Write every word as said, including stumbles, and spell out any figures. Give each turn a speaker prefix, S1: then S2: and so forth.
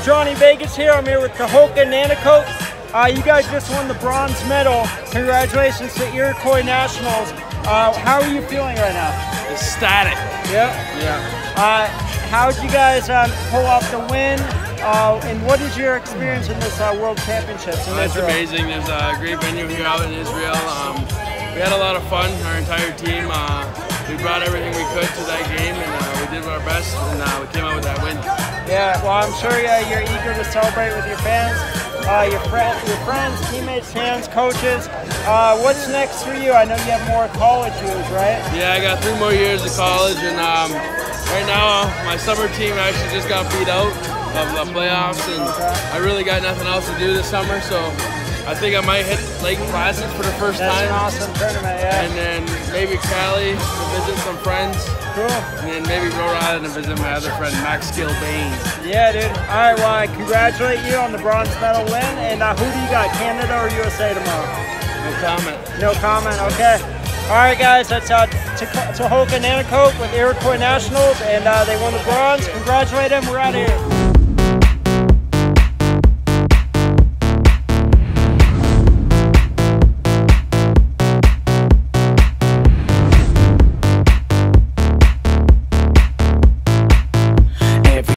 S1: Johnny Vegas here. I'm here with Tehoka Nanticoke. Uh, you guys just won the bronze medal. Congratulations to Iroquois Nationals. Uh, how are you feeling right now?
S2: Ecstatic.
S1: Yeah?
S2: Yeah.
S1: Uh, how did you guys um, pull off the win? Uh, and what is your experience in this uh, World Championships in
S2: That's
S1: Israel?
S2: amazing. There's a great venue here out in Israel. Um, we had a lot of fun, our entire team. Uh, we brought everything we could to that game, and uh, we did our best, and uh, we came out with that win.
S1: Yeah, well, I'm sure uh, you're eager to celebrate with your fans, uh, your, fr- your friends, teammates, fans, coaches. Uh, what's next for you? I know you have more college years, right?
S2: Yeah, I got three more years of college, and um, right now my summer team actually just got beat out of the playoffs, and I really got nothing else to do this summer, so I think I might hit Lake Placid for the first
S1: That's
S2: time.
S1: an awesome tournament, yeah.
S2: And then maybe Cali to visit some friends.
S1: Cool.
S2: And then maybe Rhode Island to visit my other friend, Max Gilbane.
S1: Yeah, dude. All right, well, I congratulate you on the bronze medal win. And uh, who do you got, Canada or U S A tomorrow?
S2: No comment.
S1: No comment, okay. All right, guys, that's uh, Tehoka Nanticoke with Iroquois Nationals, and uh, they won the bronze. Congratulate them. We're out of here.